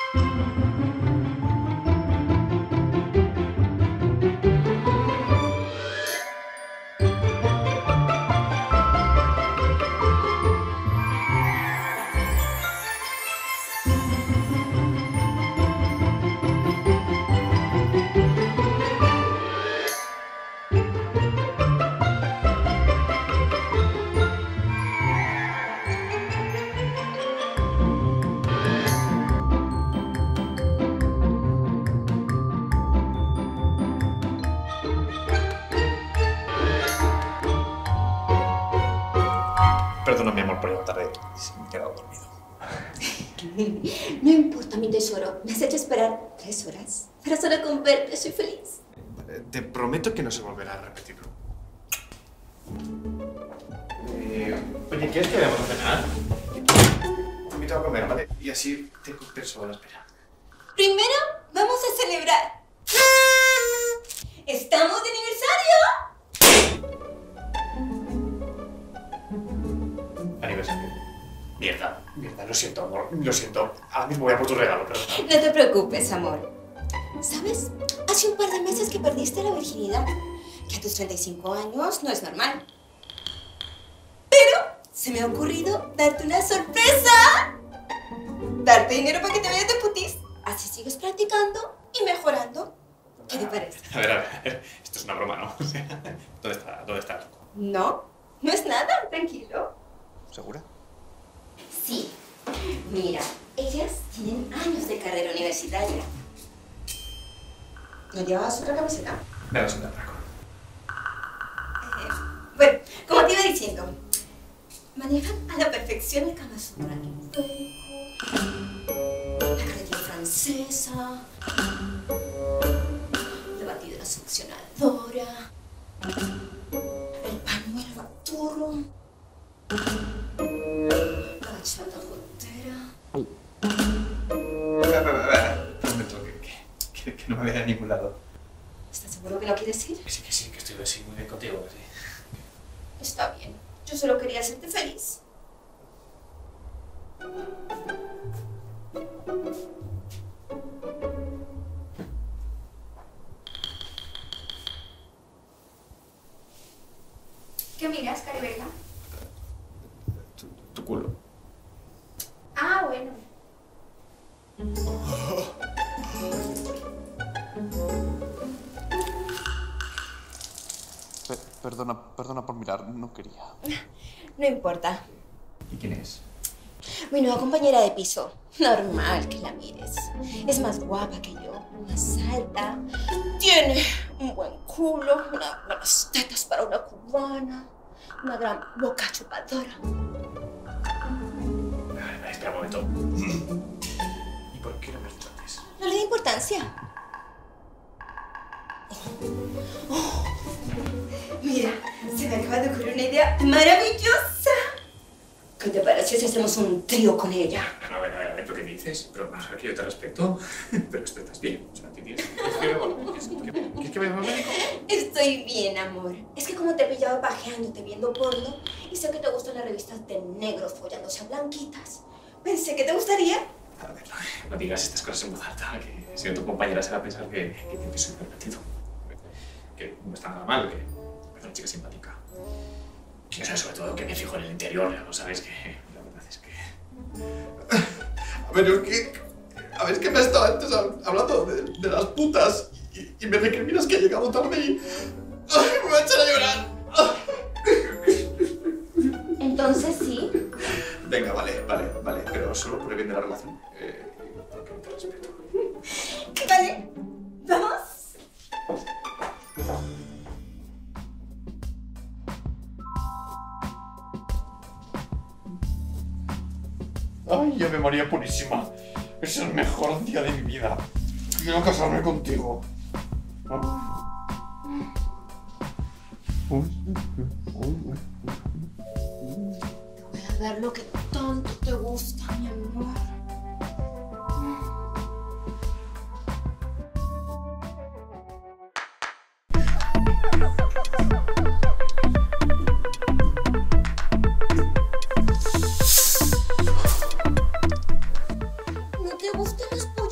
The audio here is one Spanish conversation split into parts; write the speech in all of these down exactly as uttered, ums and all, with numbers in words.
Perdona, mi amor, por llegar tarde. Me he quedado dormido. No importa, mi tesoro. Me has hecho esperar tres horas. Pero solo con verte soy feliz. Te prometo que no se volverá a repetirlo. Eh, oye, ¿quieres que vayamos a cenar? Te invito a comer, ¿vale? Y así te compenso la espera. Primero, vamos a celebrar. ¡Estamos de aniversario! Aniversario. Mierda, mierda, lo siento, amor, lo siento. Ahora mismo voy a por tu regalo, pero... No te preocupes, amor. ¿Sabes? Hace un par de meses que perdiste la virginidad. Que a tus treinta y cinco años no es normal. Pero se me ha ocurrido darte una sorpresa. Darte dinero para que te vayas de putis. Así sigues practicando y mejorando. ¿Qué te parece? A ver, a ver, a ver. Esto es una broma, ¿no? ¿Dónde está? ¿Dónde está? No, no es nada, tranquilo. ¿Segura? Sí. Mira, ellas tienen años de carrera universitaria. ¿No llevabas otra camiseta? Me das un atraco. Eh, bueno, como te iba diciendo, manejan a la perfección el Kama Sutra. La carretilla francesa, la batidora succionadora, el pañuelo baturro, la bachata jotera. Prometo que, que, que, que no me voy a ningún lado. ¿Estás seguro que no quieres ir? Que sí, que sí, que estoy así muy bien contigo, que sí. Está bien. Yo solo quería hacerte feliz. ¿Qué miras, Caribela? Tu, tu culo. Ah, bueno. Pe perdona, perdona por mirar, no quería. No importa. ¿Y quién es? Mi nueva compañera de piso. Normal que la mires. Es más guapa que yo, más alta. Tiene un buen culo, unas buenas tetas para una cubana, una gran boca chupadora. Ay, espera un momento. ¿Y por qué no me has dicho antes? No le da importancia. Oh, mira, se me acaba de ocurrir una idea maravillosa. ¿Qué te parece si hacemos un trío con ella? A ver, a ver, a ver, ¿pero qué me dices? Pero vamos a ver que yo te respeto, pero esto estás bien. O sea, ¿tienes? ¿Quieres que vaya al médico? Estoy bien, amor. Es que como te pillaba pajeándote viendo porno y sé que te gustan las revistas de negros follándose a blanquitas, pensé que te gustaría. A ver, no, no digas estas cosas en voz alta, que si no tu compañera se va a pensar que, que, que soy pervertido. Que no está nada mal, que es una chica simpática. Y, o sea, sobre todo que me fijo en el interior, ¿no sabes? Que la verdad es que... A ver, es que... A ver, es que me estaba antes hablando de, de las putas y, y me recriminas que he llegado tarde y... ¡Ay, me va a echar a llorar! Entonces sí. Venga, vale, vale, vale, pero solo por el bien de la relación. Eh, porque te respeto. Vale, vamos. Ay, yo me moría purísima. Es el mejor día de mi vida. Quiero casarme contigo. Te voy a dar lo que tanto te gusta, mi amor. ¿No te gustan las pollitas?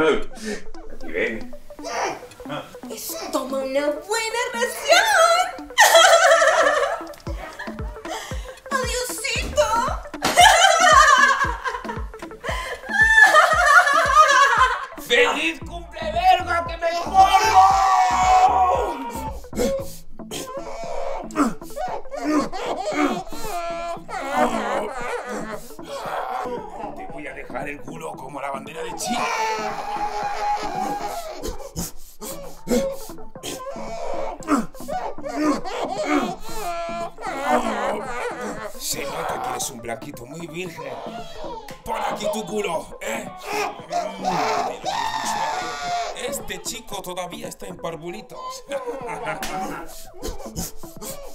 Aquí ven. Eso toma una buena ración. Adiosito. ¡Feliz cumple, verga, que me muero! Te voy a dejar el culo como la bandera de Chile. Se nota que eres un blanquito muy virgen. Pon aquí tu culo, ¿eh? Este chico todavía está en parvulitos.